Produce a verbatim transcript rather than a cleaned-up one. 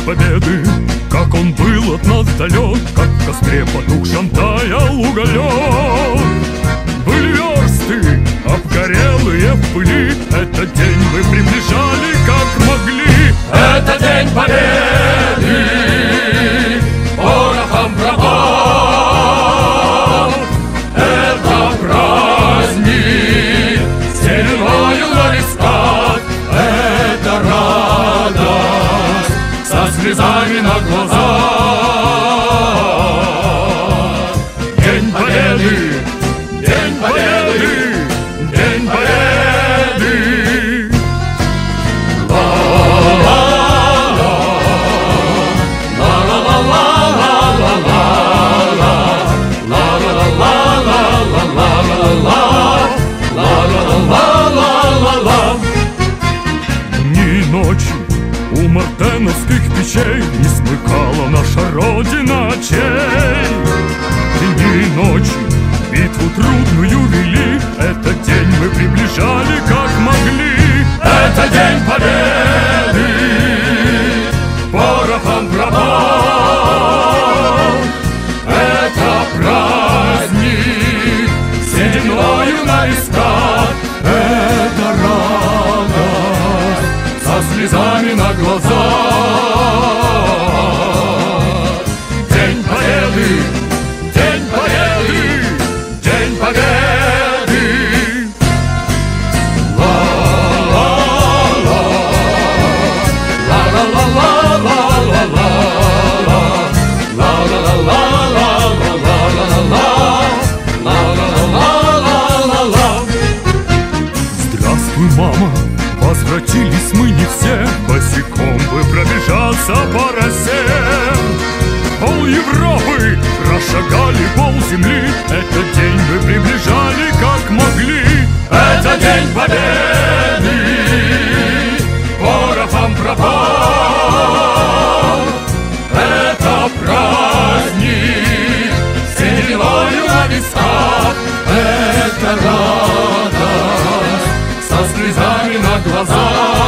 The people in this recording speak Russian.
победы, как он был от нас далек, как в костре потухшем таял уголек. Были версты, обгорелые в пыли, этот день мы приближали как могли. Это день победы, порохом пропал. Это праздник, сединою на висках. Это радость со слезами на глазах. День победы, день победы, день победы. Дни и ночи у мартеновских печей не смыкала наша Родина очей. Дни и ночи битву трудную вели, этот день мы приближали как могли. Это день победы, порохом пропал. Это праздник, сединою на висках. Это радость со слезами на глазах. День победы, день победы, день победы. Здравствуй, мама, возвратились мы не все, босиком бы пробежаться по росе. Пол Европы прошагали, пол земли, этот день мы приближали как могли. Это день победы, порохом пропал. Это праздник, сединою на висках. Это радость со слезами на глазах.